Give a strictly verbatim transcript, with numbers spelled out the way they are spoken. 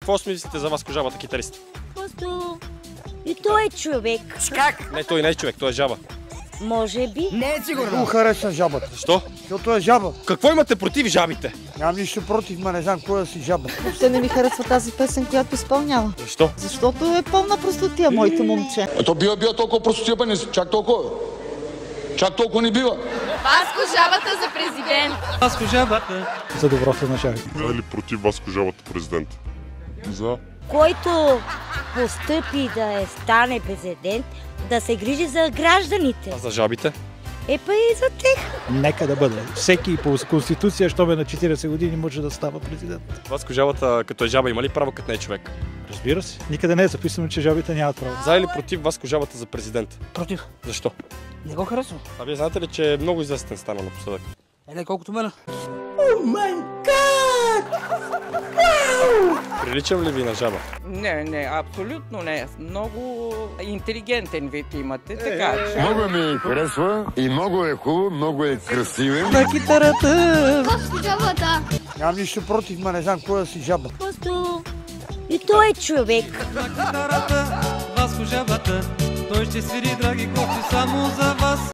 Какво смислите за Васко жабата китарист? Просто и той е човек. Как? Не, той не е човек, той е жаба. Може би. Не е сигурно. Много харесвам жабата. Защо? Защото е жаба. Какво имате против жабите? Нямам нищо против, ма не знам кой да си жаба. Въобще не ми харесва тази песен, която изпълнява. Защо? Защото е пълна простотия, моето момче. А то бива, бива толкова простотия, бе, не чак толкова. Чак толкова не бива. Васко жабата за президент. Васко жабата. За доброто на жабите. За или против Васко жабата президент? За. Който постъпи да е, стане президент, да се грижи за гражданите. А за жабите? Е, па и за тях. Нека да бъде. Всеки по конституция, що бе на четирийсет години, може да става президент. Васко жабата като е жаба има ли право, като не е човек? Разбира се. Никъде не е записано, че жабите нямат право. За или против Васко жабата за президент? Против. Защо? Не го харесвам. А вие знаете ли, че е много известен стана напоследък? Е, колкото мене. Приличам ли ви на жаба? Не, не, абсолютно не. Много интелигентен вид имате, така че... Много ми харесва и много е хубаво, много е красивен. На китарата! Васко жабата. Нямам нищо против, ма не знам кой да си жаба. Просто и той е човек. На китарата, Васко жабата. Той ще свири, драги гости, само за вас.